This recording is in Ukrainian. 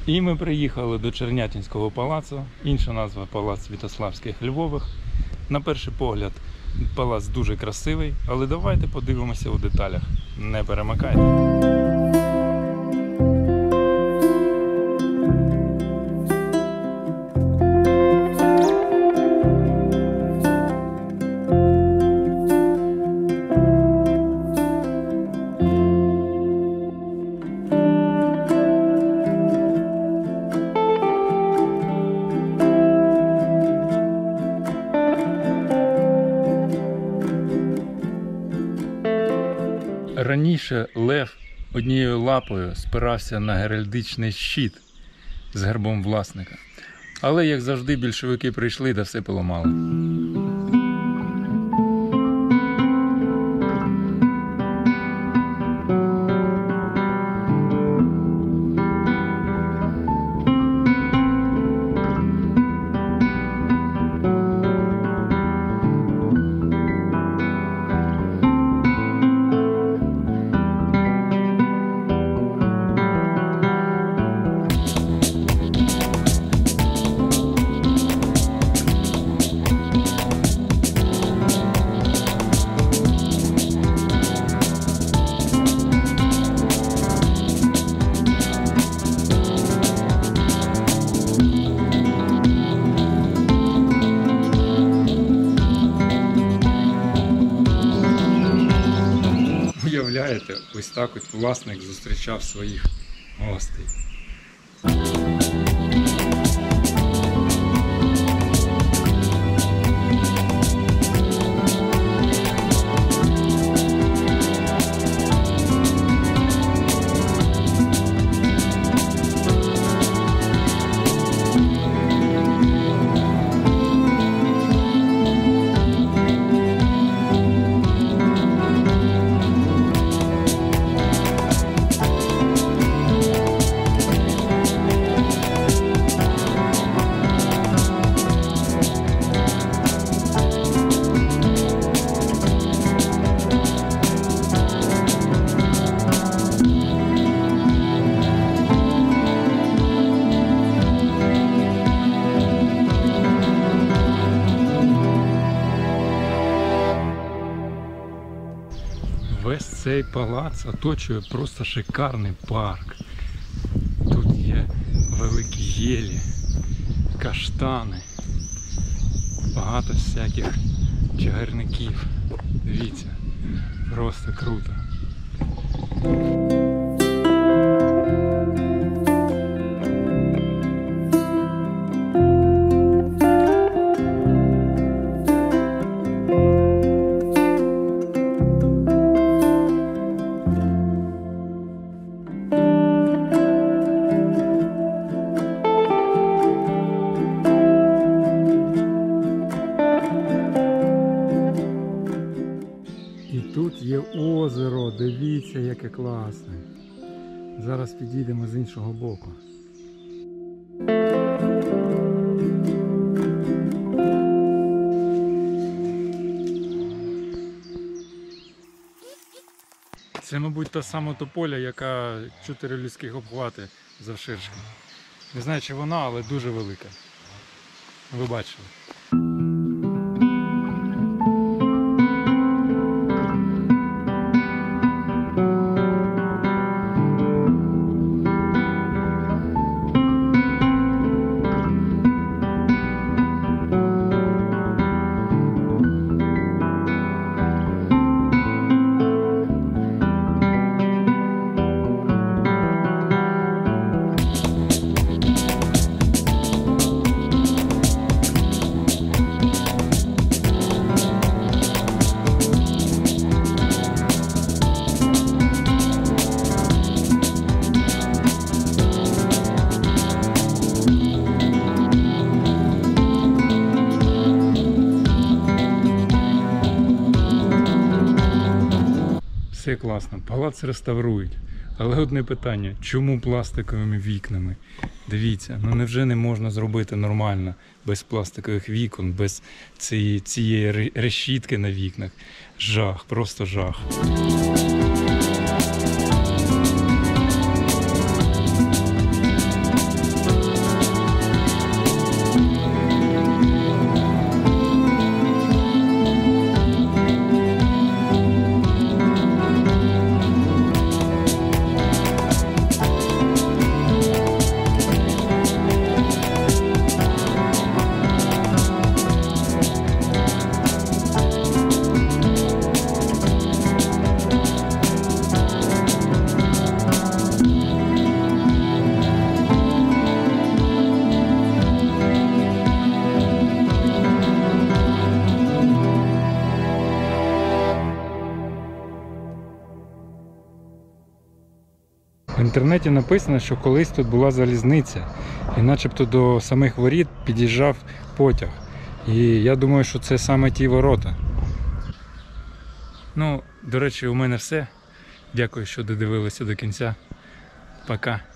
І ми приїхали до Чернятинського палацу, інша назва Палац Святославських-Львових. На перший погляд палац дуже красивий, але давайте подивимося у деталях. Не перемикайте. Раніше лев однією лапою спирався на геральдичний щит з гербом власника. Але, як завжди, більшовики прийшли та все поламали. Уявляєте, ось так от власник зустрічав своїх гостей. Весь цей палац оточує просто шикарний парк. Тут є великі єлі, каштани, багато всяких чагарників. Дивіться, просто круто. Тут є озеро, дивіться, яке класне. Зараз підійдемо з іншого боку. Це, мабуть, та сама тополя, яка 4 людських обхвати завширшки. Не знаю, чи вона, але дуже велика. Ви бачили. Все класно, палац реставрують. Але одне питання, чому пластиковими вікнами? Дивіться, ну невже не можна зробити нормально, без пластикових вікон, без цієї решітки на вікнах? Жах, просто жах. інтернеті написано, що колись тут була залізниця. І начебто до самих воріт під'їжджав потяг. І я думаю, що це саме ті ворота. Ну, до речі, у мене все. Дякую, що додивилися до кінця. Пока.